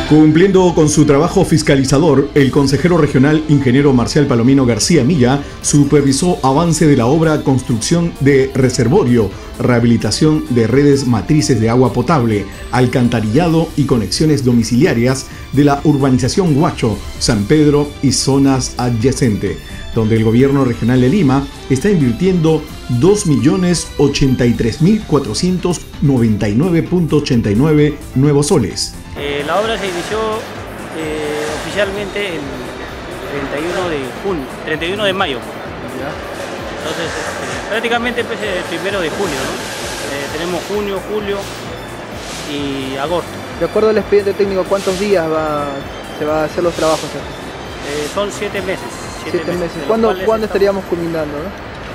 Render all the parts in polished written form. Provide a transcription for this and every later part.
Cumpliendo con su trabajo fiscalizador, el consejero regional ingeniero Marcial Palomino García Milla supervisó avance de la obra construcción de reservorio, rehabilitación de redes matrices de agua potable, alcantarillado y conexiones domiciliarias de la urbanización Huacho, San Pedro y zonas adyacentes, donde el gobierno regional de Lima está invirtiendo 2.081.499.89 nuevos soles. La obra se inició oficialmente el 31 de mayo. ¿Ya? Entonces, prácticamente pues, el 1 de junio, ¿no? Tenemos junio, julio y agosto. De acuerdo al expediente técnico, ¿cuántos días se va a hacer los trabajos aquí? Son 7 meses. 7 meses. ¿Cuándo estaríamos culminando, no?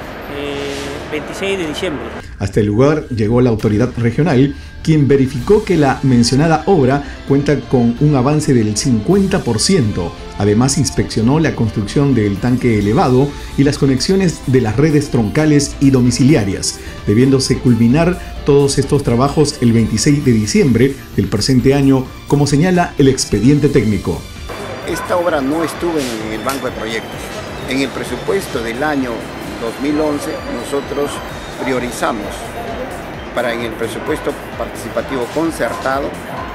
26 de diciembre. Hasta el lugar llegó la autoridad regional, quien verificó que la mencionada obra cuenta con un avance del 50%. Además, inspeccionó la construcción del tanque elevado y las conexiones de las redes troncales y domiciliarias, debiéndose culminar todos estos trabajos el 26 de diciembre del presente año, como señala el expediente técnico. Esta obra no estuvo en el banco de proyectos. En el presupuesto del año 2011 nosotros priorizamos para en el presupuesto participativo concertado,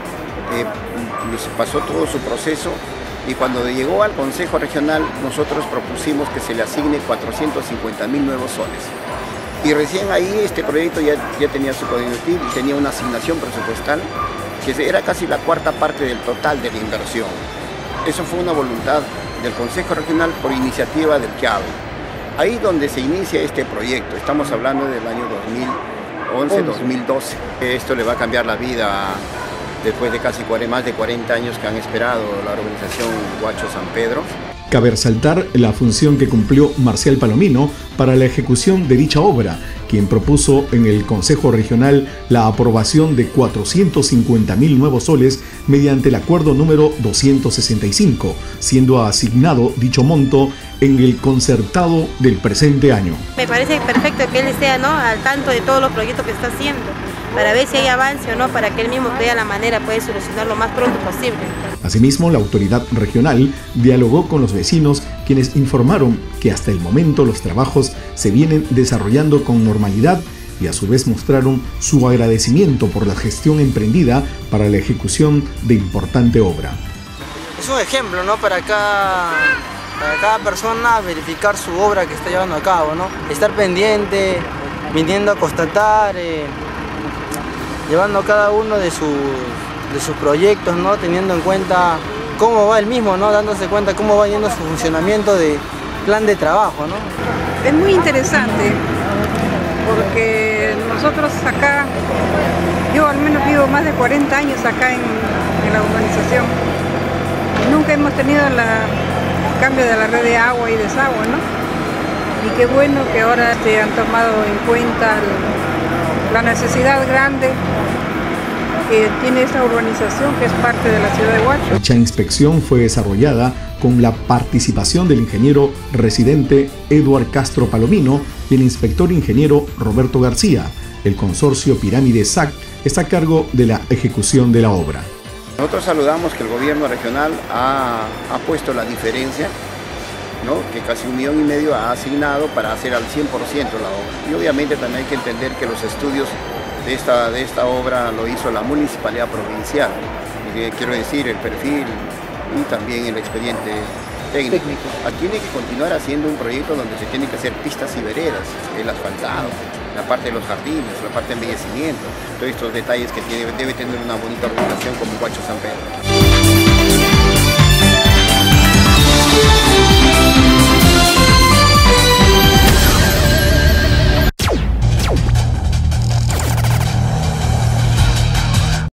pasó todo su proceso y cuando llegó al Consejo Regional nosotros propusimos que se le asigne 450.000 nuevos soles. Y recién ahí este proyecto ya tenía su código TIC y tenía una asignación presupuestal que era casi la cuarta parte del total de la inversión. Eso fue una voluntad del Consejo Regional por iniciativa del CAB. Ahí donde se inicia este proyecto, estamos hablando del año 2011-2012. Esto le va a cambiar la vida después de casi más de 40 años que han esperado la organización Huacho San Pedro. Cabe resaltar la función que cumplió Marcial Palomino para la ejecución de dicha obra, quien propuso en el Consejo Regional la aprobación de 450.000 nuevos soles mediante el acuerdo número 265, siendo asignado dicho monto en el concertado del presente año. Me parece perfecto que él esté al tanto de todos los proyectos que está haciendo, para ver si hay avance o no, para que él mismo vea la manera de solucionar lo más pronto posible. Asimismo, la autoridad regional dialogó con los vecinos, quienes informaron que hasta el momento los trabajos se vienen desarrollando con normalidad y a su vez mostraron su agradecimiento por la gestión emprendida para la ejecución de importante obra. Es un ejemplo, ¿no? Para cada persona verificar su obra que está llevando a cabo, ¿no? Estar pendiente, viniendo a constatar, llevando cada uno de sus proyectos, ¿no? Teniendo en cuenta cómo va el mismo, ¿no? Dándose cuenta cómo va yendo su funcionamiento de plan de trabajo, ¿no? Es muy interesante porque nosotros acá, yo al menos vivo más de 40 años acá en la urbanización. Nunca hemos tenido el cambio de la red de agua y desagüe, ¿no? Y qué bueno que ahora se han tomado en cuenta la necesidad grande que tiene esta urbanización, que es parte de la ciudad de Huacho. Dicha inspección fue desarrollada con la participación del ingeniero residente Eduard Castro Palomino y el inspector ingeniero Roberto García. El consorcio Pirámide SAC está a cargo de la ejecución de la obra. Nosotros saludamos que el gobierno regional ha puesto la diferencia, ¿no? Que casi 1,5 millones ha asignado para hacer al 100% la obra. Y obviamente también hay que entender que los estudios de esta obra lo hizo la municipalidad provincial. Quiero decir, el perfil y también el expediente técnico. Tiene que continuar haciendo un proyecto donde se tienen que hacer pistas y veredas, el asfaltado, la parte de los jardines, la parte de embellecimiento, todos estos detalles que debe tener una bonita organización como Huacho San Pedro.